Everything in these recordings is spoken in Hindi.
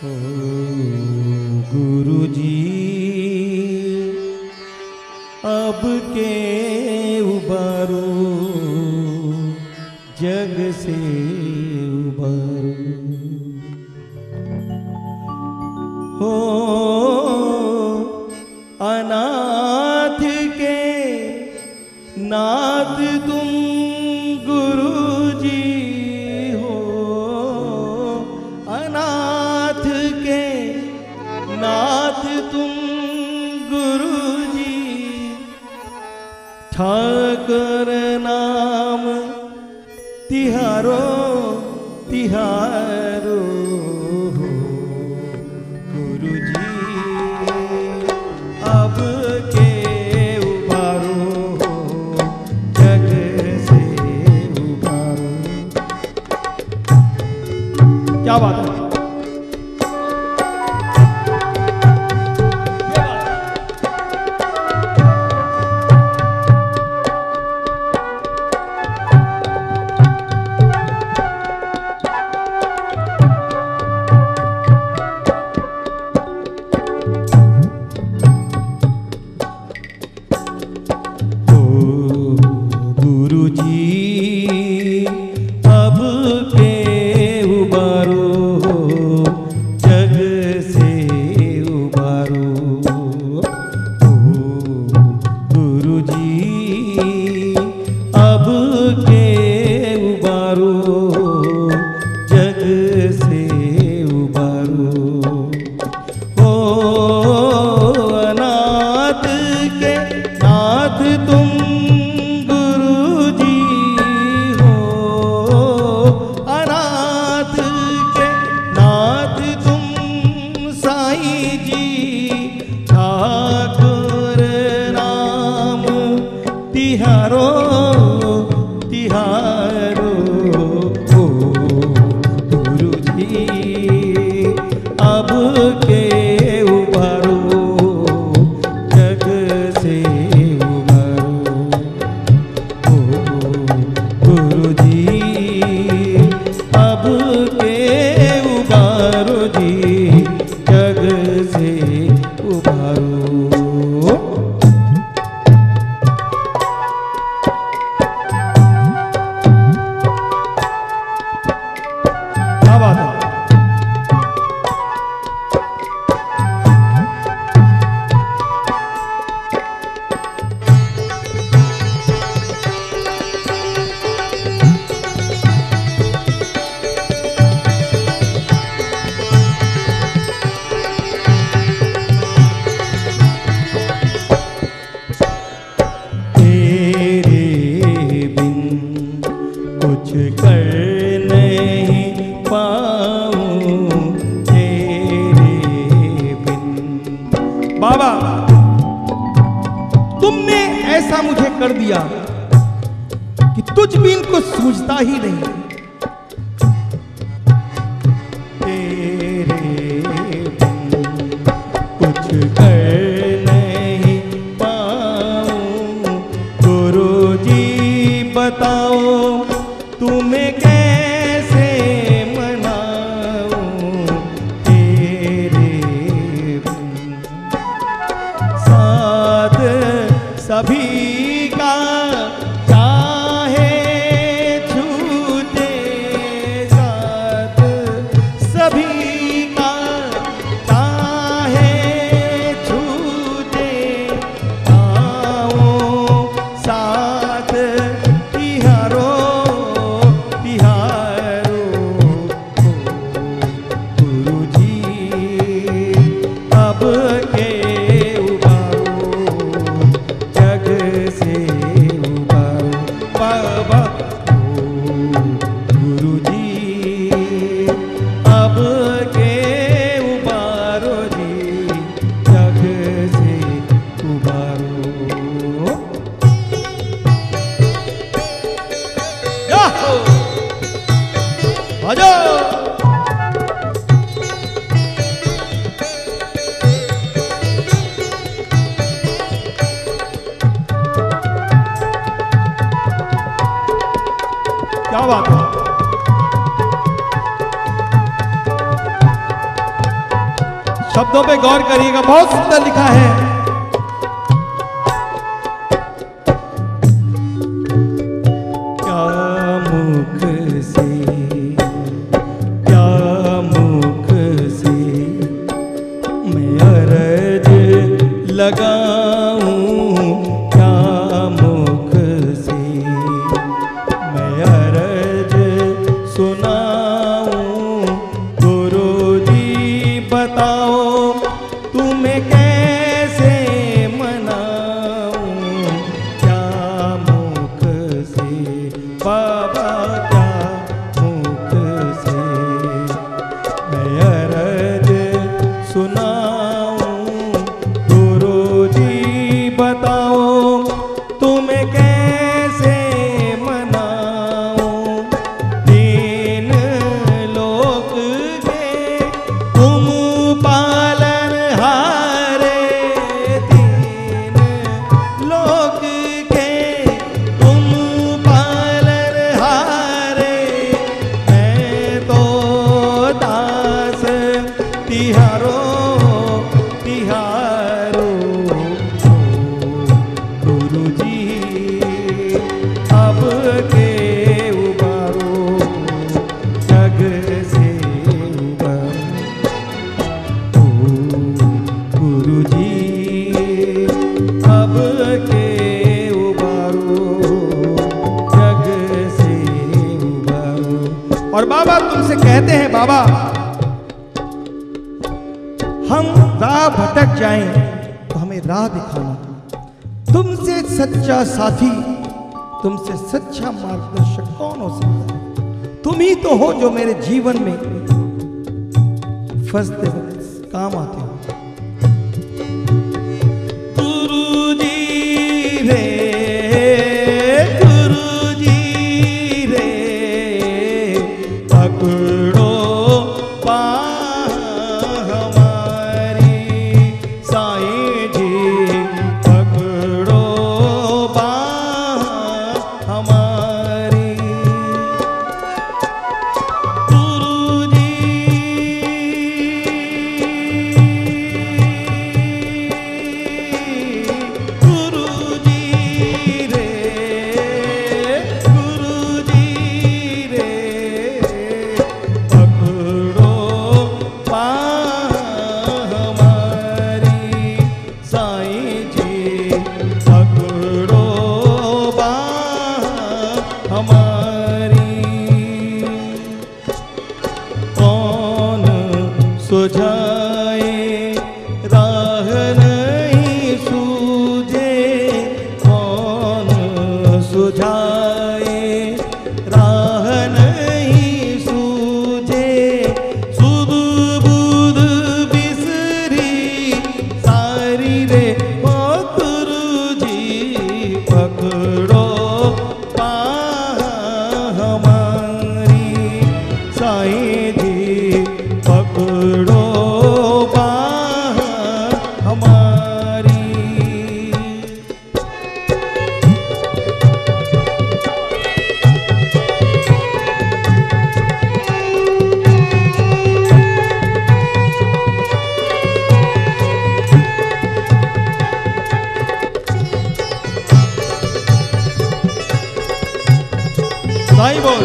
ओ गुरुजी अब के उबारो जग से उबारो हो अनाथ के नाथ तुम गुरुजी हो अनाथ के नाथ तुम गुरुजी ठाकर नाम तिहारो तिहारो गुरुजी अब के उबारो जग से उबारो। क्या बात है। तिहारो तिहारो ओ गुरुजी अब के उबारो जग से उबारो ओ गुरुजी अब के उबारो जी जग से उबारो। बाबा तुमने ऐसा मुझे कर दिया कि तुझ बिन को सूझता ही नहीं। तेरे बिन कुछ कर नहीं पाऊं गुरुजी बताओ तुम्हें कैसे मनाऊं। तेरे साथ सभी का चाहे छूटे साथ सभी का चाहे छूटे आओ साथ तिहारो तिहारो गुरुजी अब के उबारो जग शब्दों पे गौर करिएगा, बहुत सुंदर लिखा है। लगाऊं क्या मुख से मैं अर्ज सुनाऊं, गुरुजी बताओ तुम्हें कैसे मनाऊं, क्या मुख से बाबा क्या मुख से मैं अर्ज सुनाऊं, बताओ तुम्हें कैसे मनाऊं, तीन लोक के तुम पालनहारे, तीन लोक के तुम पालनहारे, मैं तो दास तिहारो तिहारो, अब के उबारो जग से उबारो, गुरुजी अब के उबारो जग से उबारो। और बाबा तुमसे कहते हैं, बाबा हम राह भटक जाएं तो हमें राह दिखाना, तुमसे सच्चा साथी, तुमसे सच्चा मार्गदर्शक कौन हो सकता है? तुम ही तो हो जो मेरे जीवन में फंसते वक्त काम आते हो। गुरुजी रे, गुरुजी रे, पकड़ो बाह हमारी, साईं जी सुझाए राह नहीं सूझे, कौन सुझाए राह नहीं सूझे, सुध बुध बिसरी सारी रे, गुरुजी पकड़ो बाह हमारी, साईं जी पकड़ो बाह हमारी। साईं बोल।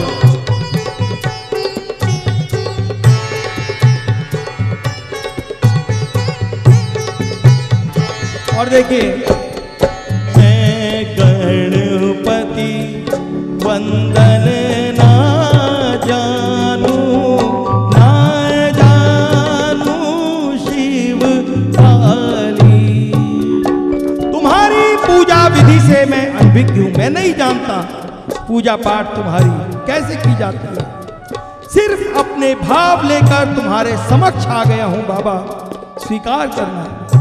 और देखिए, मैं गणपति वंदन ना जानू, ना जानू शिव काली, तुम्हारी पूजा विधि से मैं अनभिज्ञ हूं, मैं नहीं जानता पूजा पाठ तुम्हारी कैसे की जाती है। सिर्फ अपने भाव लेकर तुम्हारे समक्ष आ गया हूं बाबा, स्वीकार करना।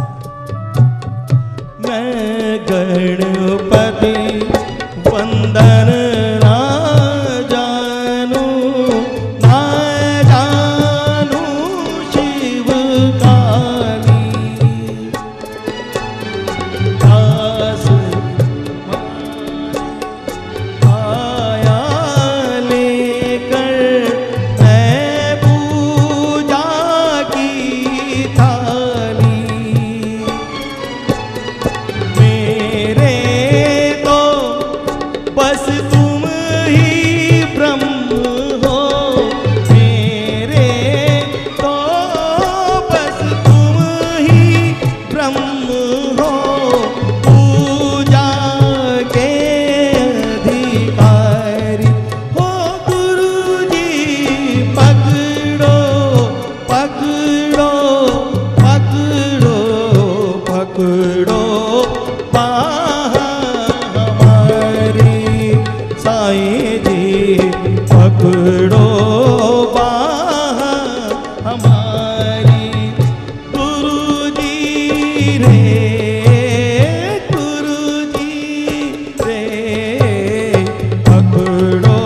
मैं गणपति वंदन ना जानू, ना जानू शिव काली, दास आया लेकर मैं पूजा की थाली, रे गुरुजी रे पकड़ो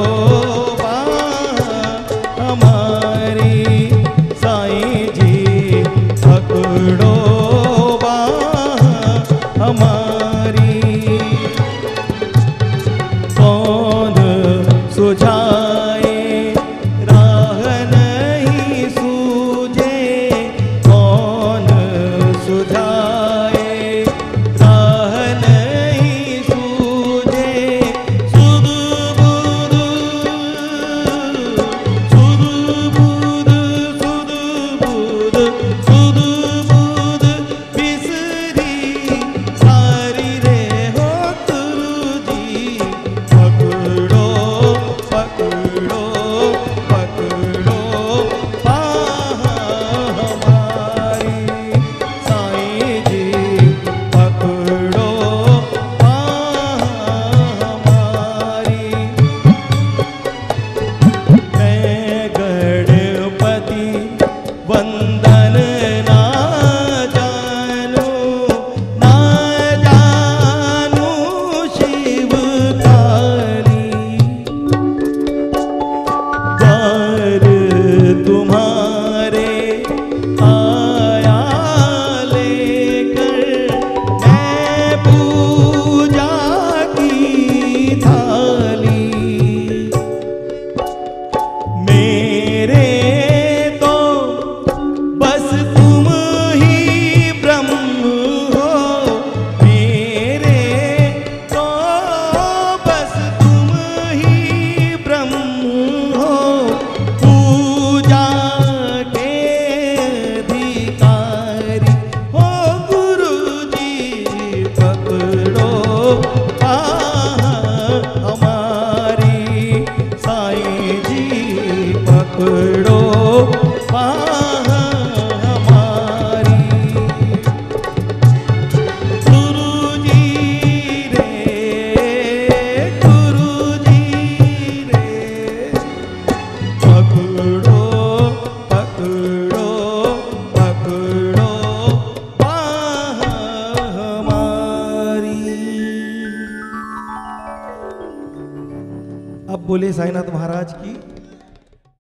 बाँह हमारी साईं जी पकड़ो बाँह हमारी कौन सुझाए राह नहीं सूझे कौन सुझाए राह नहीं सूझे सुध बुध सुध बुध सुध बुध सुध बुध बिसरी सारी रे हो गुरुजी पकड़ो पकड़ो पकड़ो बाँह हमारी साईं जी पकड़ो बाँह हमारी मैं गणपति वंदन ना जानू शिव काली द्वार तुम्हारे आया लेकर मैं पूजा की थाली मेरे तो बस तुम ही ब्रह्म हो मेरे तो बस तुम ही ब्रह्म हो पूजा के अधिकारी हो गुरुजी पकड़ो बाँह हमारी साईं जी पकड़ो बाँह हमारी गुरुजी रे पकड़ो पकड़ो पकड़ो बाँह हमारी। अब बोले साईनाथ महाराज की